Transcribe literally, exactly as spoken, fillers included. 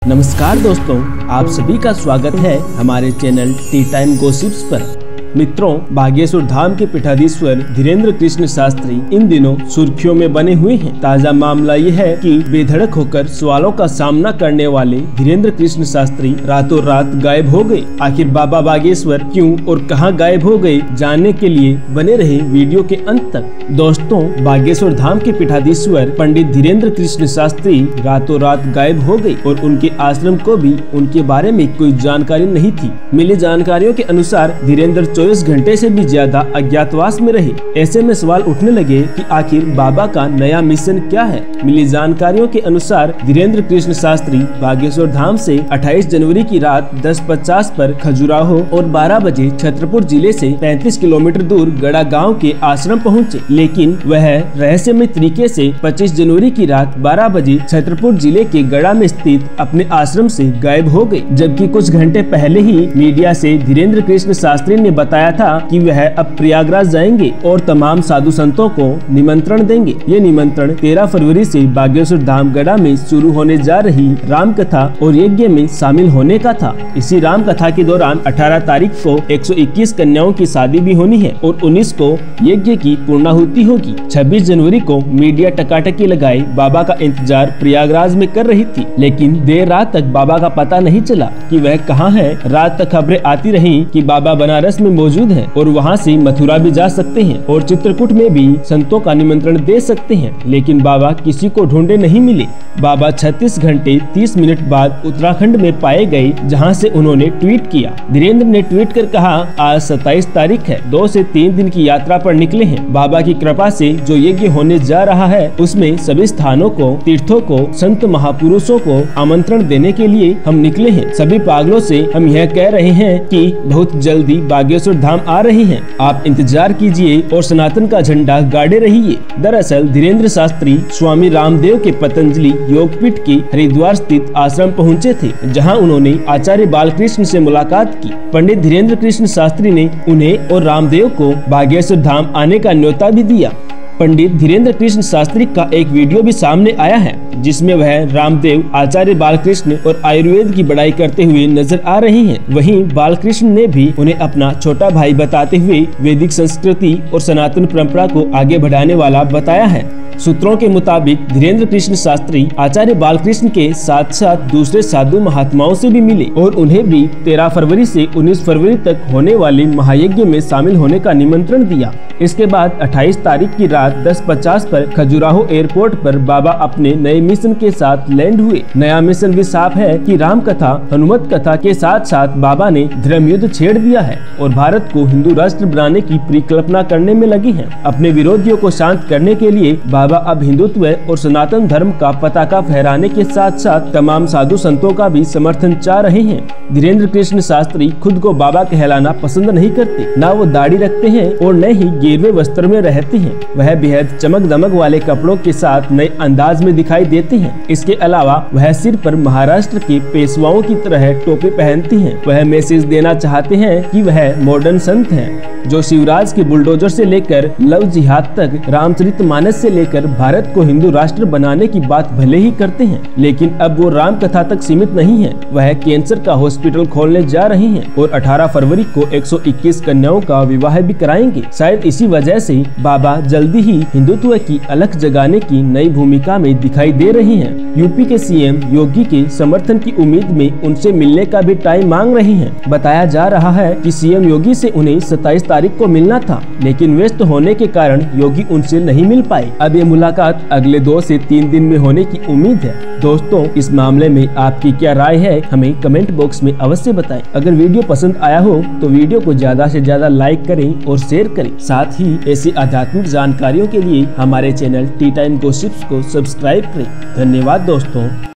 नमस्कार दोस्तों, आप सभी का स्वागत है हमारे चैनल टी टाइम गॉसिप्स पर। मित्रों, बागेश्वर धाम के पीठाधीश्वर धीरेन्द्र कृष्ण शास्त्री इन दिनों सुर्खियों में बने हुए हैं। ताजा मामला ये है कि बेधड़क होकर सवालों का सामना करने वाले धीरेन्द्र कृष्ण शास्त्री रातों रात गायब हो गए। आखिर बाबा बागेश्वर क्यों और कहां गायब हो गए, जानने के लिए बने रहे वीडियो के अंत तक। दोस्तों, बागेश्वर धाम के पीठाधीश्वर पंडित धीरेन्द्र कृष्ण शास्त्री रातों रात गायब हो गए और उनके आश्रम को भी उनके बारे में कोई जानकारी नहीं थी। मिली जानकारियों के अनुसार धीरेन्द्र चौबीस घंटे से भी ज्यादा अज्ञातवास में रहे। ऐसे में सवाल उठने लगे कि आखिर बाबा का नया मिशन क्या है। मिली जानकारियों के अनुसार धीरेन्द्र कृष्ण शास्त्री बागेश्वर धाम से अट्ठाईस जनवरी की रात दस पचास पर खजुराहो और बारह बजे छतरपुर जिले से पैंतीस किलोमीटर दूर गड़ा गांव के आश्रम पहुंचे, लेकिन वह रहस्यमय तरीके से पच्चीस जनवरी की रात बारह बजे छतरपुर जिले के गड़ा में स्थित अपने आश्रम से गायब हो गए। जबकि कुछ घंटे पहले ही मीडिया से धीरेन्द्र कृष्ण शास्त्री ने बताया था कि वह अब प्रयागराज जाएंगे और तमाम साधु संतों को निमंत्रण देंगे। ये निमंत्रण तेरह फरवरी से बागेश्वर धाम गड़ा में शुरू होने जा रही राम कथा और यज्ञ में शामिल होने का था। इसी राम कथा के दौरान अठारह तारीख को एक सौ इक्कीस कन्याओं की शादी भी होनी है और उन्नीस को यज्ञ की पूर्णाहुति होगी। छब्बीस जनवरी को मीडिया टकाटकी लगाए बाबा का इंतजार प्रयागराज में कर रही थी, लेकिन देर रात तक बाबा का पता नहीं चला कि वह कहाँ है। रात तक खबरें आती रही कि बाबा बनारस में मौजूद है और वहां से मथुरा भी जा सकते हैं और चित्रकूट में भी संतों का निमंत्रण दे सकते हैं, लेकिन बाबा किसी को ढूंढे नहीं मिले। बाबा छत्तीस घंटे तीस मिनट बाद उत्तराखंड में पाए गए, जहां से उन्होंने ट्वीट किया। धीरेन्द्र ने ट्वीट कर कहा, आज सत्ताईस तारीख है, दो से तीन दिन की यात्रा पर निकले हैं। बाबा की कृपा से जो यज्ञ होने जा रहा है उसमें सभी स्थानों को, तीर्थों को, संत महापुरुषों को आमंत्रण देने के लिए हम निकले हैं। सभी पागलों से हम यह कह रहे हैं कि बहुत जल्दी बागेश्वर धाम आ रही हैं। आप इंतजार कीजिए और सनातन का झंडा गाड़े रहिए। दरअसल धीरेन्द्र शास्त्री स्वामी रामदेव के पतंजलि योगपीठ के हरिद्वार स्थित आश्रम पहुंचे थे, जहां उन्होंने आचार्य बालकृष्ण से मुलाकात की। पंडित धीरेन्द्र कृष्ण शास्त्री ने उन्हें और रामदेव को बागेश्वर धाम आने का न्योता भी दिया। पंडित धीरेन्द्र कृष्ण शास्त्री का एक वीडियो भी सामने आया है, जिसमें वह रामदेव, आचार्य बालकृष्ण और आयुर्वेद की बड़ाई करते हुए नजर आ रही हैं। वहीं बालकृष्ण ने भी उन्हें अपना छोटा भाई बताते हुए वैदिक संस्कृति और सनातन परंपरा को आगे बढ़ाने वाला बताया है। सूत्रों के मुताबिक धीरेन्द्र कृष्ण शास्त्री आचार्य बालकृष्ण के साथ साथ दूसरे साधु महात्माओं से भी मिले और उन्हें भी तेरह फरवरी से उन्नीस फरवरी तक होने वाले महायज्ञ में शामिल होने का निमंत्रण दिया। इसके बाद अट्ठाईस तारीख की रात दस पचास पर खजुराहो एयरपोर्ट पर बाबा अपने नए मिशन के साथ लैंड हुए। नया मिशन भी साफ है कि राम कथा, हनुमत कथा के साथ साथ बाबा ने धर्म युद्ध छेड़ दिया है और भारत को हिंदू राष्ट्र बनाने की परिकल्पना करने में लगी है। अपने विरोधियों को शांत करने के लिए बाबा अब हिंदुत्व और सनातन धर्म का पताका फहराने के साथ साथ तमाम साधु संतों का भी समर्थन चाह रहे हैं। धीरेन्द्र कृष्ण शास्त्री खुद को बाबा कहलाना पसंद नहीं करते, न वो दाढ़ी रखते हैं और न ही गिरवे वस्त्र में रहते हैं। वह बेहद चमक दमक वाले कपड़ों के साथ नए अंदाज में दिखाई देते हैं। इसके अलावा वह सिर पर महाराष्ट्र के पेशवाओं की तरह टोपी पहनती हैं। वह मैसेज देना चाहते हैं कि वह मॉडर्न संत हैं, जो शिवराज के बुलडोजर से लेकर लव जिहाद तक, रामचरितमानस से लेकर भारत को हिंदू राष्ट्र बनाने की बात भले ही करते हैं, लेकिन अब वो राम कथा तक सीमित नहीं है। वह कैंसर का हॉस्पिटल खोलने जा रही हैं और अठारह फरवरी को एक सौ इक्कीस कन्याओं का विवाह भी कराएंगे। शायद इसी वजह से बाबा जल्दी ही हिंदुत्व की अलख जगाने की नई भूमिका में दिखाई दे रही हैं। यूपी के सीएम योगी के समर्थन की उम्मीद में उनसे मिलने का भी टाइम मांग रही हैं। बताया जा रहा है कि सीएम योगी से उन्हें सत्ताईस तारीख को मिलना था, लेकिन व्यस्त होने के कारण योगी उनसे नहीं मिल पाए। अब ये मुलाकात अगले दो से तीन दिन में होने की उम्मीद है। दोस्तों, इस मामले में आपकी क्या राय है, हमें कमेंट बॉक्स में अवश्य बताएं। अगर वीडियो पसंद आया हो तो वीडियो को ज्यादा से ज्यादा लाइक करें और शेयर करें। साथ ही ऐसी आध्यात्मिक जानकारियों के लिए हमारे चैनल टी टाइम गॉसिप्स को सब्सक्राइब करें। धन्यवाद दोस्तों।